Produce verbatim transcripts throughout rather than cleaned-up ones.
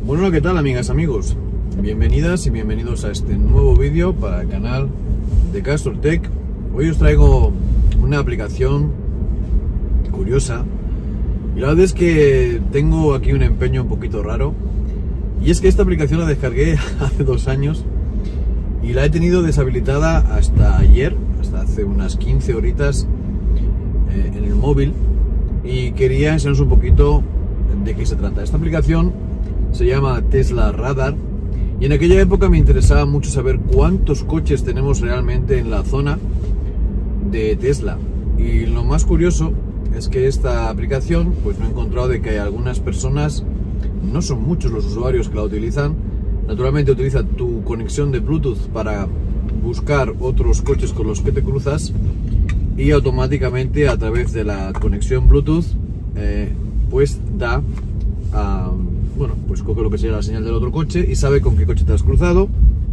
Bueno, ¿qué tal, amigas, amigos? Bienvenidas y bienvenidos a este nuevo vídeo para el canal de CastorTech. Hoy os traigo una aplicación curiosa y la verdad es que tengo aquí un empeño un poquito raro, y es que esta aplicación la descargué hace dos años y la he tenido deshabilitada hasta ayer, hasta hace unas quince horitas eh, en el móvil, y quería enseñaros un poquito de qué se trata. Esta aplicación se llama Tesla Radar, y en aquella época me interesaba mucho saber cuántos coches tenemos realmente en la zona de Tesla. Y lo más curioso es que esta aplicación, pues no he encontrado de que hay algunas personas, no son muchos los usuarios que la utilizan. Naturalmente utiliza tu conexión de Bluetooth para buscar otros coches con los que te cruzas, y automáticamente a través de la conexión Bluetooth eh, pues da a, bueno, pues coge lo que sería la señal del otro coche y sabe con qué coche te has cruzado,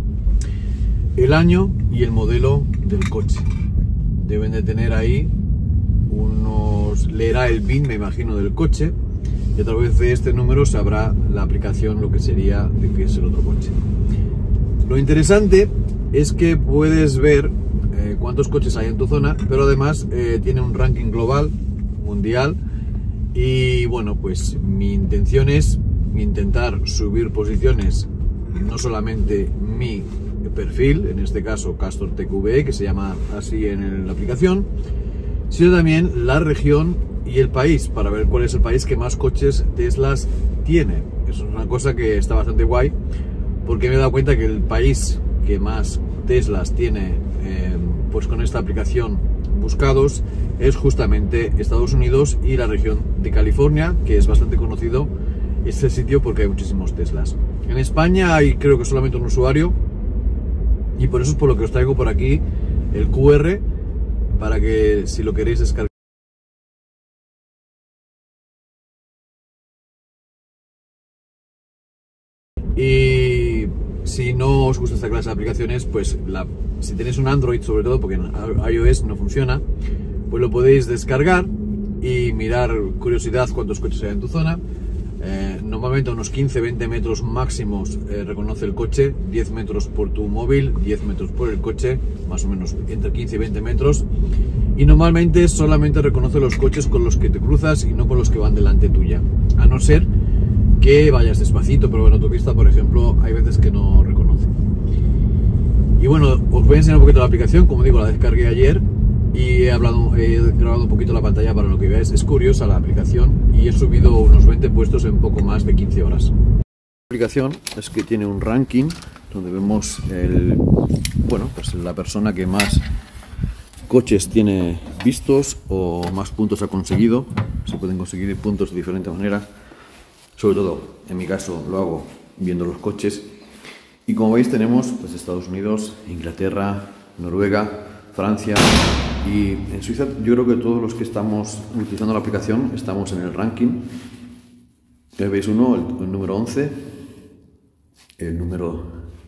el año y el modelo del coche. Deben de tener ahí unos, leerá el V I N, me imagino, del coche, y a través de este número sabrá la aplicación lo que sería de qué es el otro coche. Lo interesante es que puedes ver eh, cuántos coches hay en tu zona, pero además eh, tiene un ranking global, mundial, y bueno, pues mi intención es intentar subir posiciones, no solamente mi perfil, en este caso CastorTech V E, que se llama así en el, la aplicación, sino también la región y el país, para ver cuál es el país que más coches Teslas tiene. Eso es una cosa que está bastante guay, porque me he dado cuenta que el país que más Teslas tiene eh, pues con esta aplicación buscados es justamente Estados Unidos y la región de California, que es bastante conocido este sitio porque hay muchísimos Teslas. En España hay, creo que solamente un usuario, y por eso es por lo que os traigo por aquí el Q R, para que si lo queréis descargar. Y si no os gusta esta clase de aplicaciones, pues la, si tenéis un Android, sobre todo porque en iOS no funciona, pues lo podéis descargar y mirar, curiosidad, cuántos coches hay en tu zona. Eh, normalmente a unos quince a veinte metros máximos eh, reconoce el coche, diez metros por tu móvil, diez metros por el coche, más o menos entre quince y veinte metros, y normalmente solamente reconoce los coches con los que te cruzas y no con los que van delante tuya, a no ser que vayas despacito, pero en autopista, por ejemplo, hay veces que no reconoce. Y bueno, os voy a enseñar un poquito la aplicación. Como digo, la descargué ayer y he, hablado, he grabado un poquito la pantalla para lo que veáis. Es curiosa la aplicación y he subido unos veinte puestos en poco más de quince horas. La aplicación es que tiene un ranking donde vemos el, bueno, pues la persona que más coches tiene vistos o más puntos ha conseguido. Se pueden conseguir puntos de diferente manera. Sobre todo, en mi caso, lo hago viendo los coches. Y como veis, tenemos pues, Estados Unidos, Inglaterra, Noruega, Francia, y en Suiza. Yo creo que todos los que estamos utilizando la aplicación estamos en el ranking. Ya veis uno, el, el número once, el número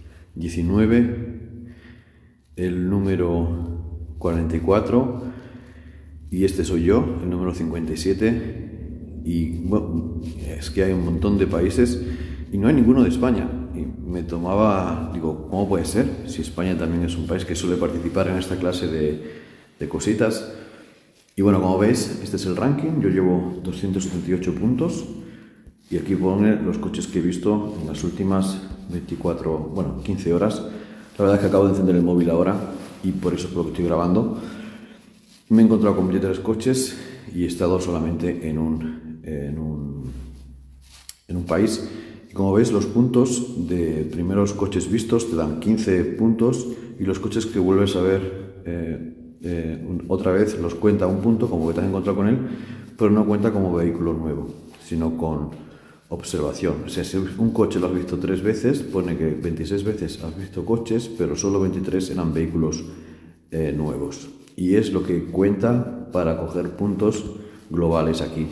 diecinueve, el número cuarenta y cuatro, y este soy yo, el número cincuenta y siete. Y bueno, es que hay un montón de países y no hay ninguno de España. Y me tomaba, digo, ¿cómo puede ser? Si España también es un país que suele participar en esta clase de, de cositas. Y bueno, como veis, este es el ranking. Yo llevo doscientos setenta y ocho puntos y aquí pone los coches que he visto en las últimas veinticuatro, bueno, quince horas. La verdad es que acabo de encender el móvil ahora y por eso es por lo que estoy grabando. Me he encontrado con veintitrés coches y he estado solamente en un En un, en un país. Y como veis, los puntos de primeros coches vistos te dan quince puntos, y los coches que vuelves a ver eh, eh, otra vez los cuenta un punto, como que te has encontrado con él, pero no cuenta como vehículo nuevo, sino con observación. O sea, si un coche lo has visto tres veces, pone que veintiséis veces has visto coches, pero solo veintitrés eran vehículos eh, nuevos, y es lo que cuenta para coger puntos globales aquí.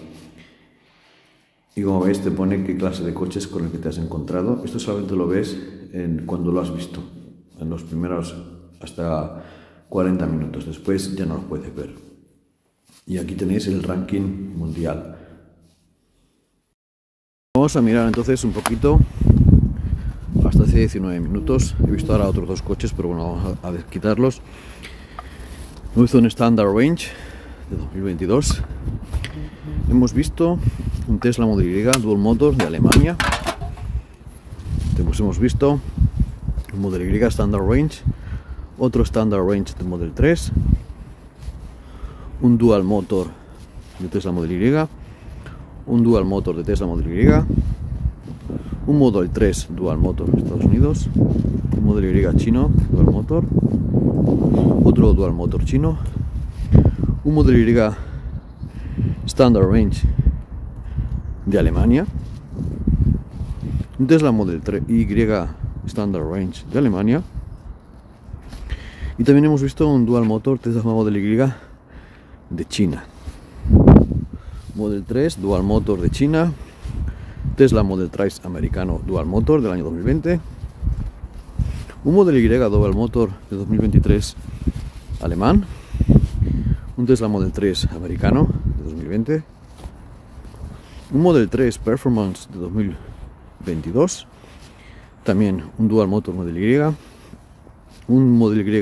Y como veis, te pone qué clase de coches con el que te has encontrado. Esto solamente lo ves en, cuando lo has visto, en los primeros hasta cuarenta minutos. Después ya no lo puedes ver. Y aquí tenéis el ranking mundial. Vamos a mirar entonces un poquito. Hasta hace diecinueve minutos. He visto ahora otros dos coches, pero bueno, vamos a, a quitarlos. Hemos visto un Standard Range de dos mil veintidós. Hemos visto un Tesla Model Y Dual Motor de Alemania. Después hemos visto un Model Y Standard Range, otro Standard Range de Model tres, un Dual Motor de Tesla Model Y, un Dual Motor de Tesla Model Y, un Model tres Dual Motor de Estados Unidos, un Model Y chino Dual Motor, otro Dual Motor chino, un Model Y Standard Range de Alemania, un Tesla Model tres Y Standard Range de Alemania, y también hemos visto un Dual Motor Tesla Model Y de China. Model tres Dual Motor de China, Tesla Model tres americano Dual Motor del año dos mil veinte, un Model Y Dual Motor de dos mil veintitrés alemán, un Tesla Model tres americano de dos mil veinte, un Model tres Performance de dos mil veintidós, también un Dual Motor Model Y, un Model Y,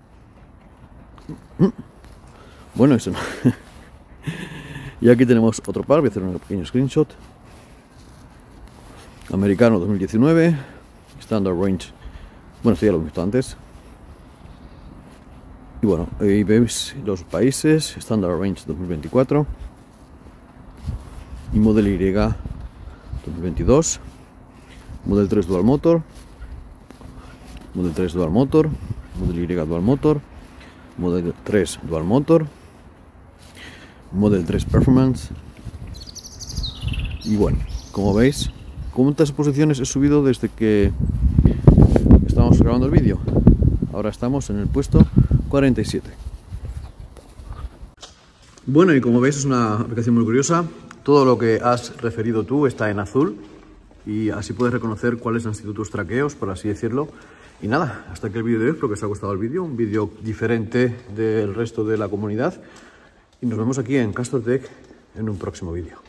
bueno, eso no. Y aquí tenemos otro par, voy a hacer un pequeño screenshot. Americano dos mil diecinueve, Standard Range, bueno, esto ya lo he visto antes. Y bueno, ahí veis los países, Standard Range dos mil veinticuatro y Model Y dos mil veintidós, Model tres Dual Motor, Model tres Dual Motor, Model Y Dual Motor, Model tres Dual Motor, Model tres Performance. Y bueno, como veis, ¿cuántas posiciones he subido desde que estamos grabando el vídeo? Ahora estamos en el puesto cuarenta y siete. Bueno, y como veis es una aplicación muy curiosa. Todo lo que has referido tú está en azul y así puedes reconocer cuáles han sido tus traqueos, por así decirlo. Y nada, hasta aquí el vídeo de hoy. Espero que os haya gustado el vídeo, un vídeo diferente del resto de la comunidad. Y nos vemos aquí en Castortech en un próximo vídeo.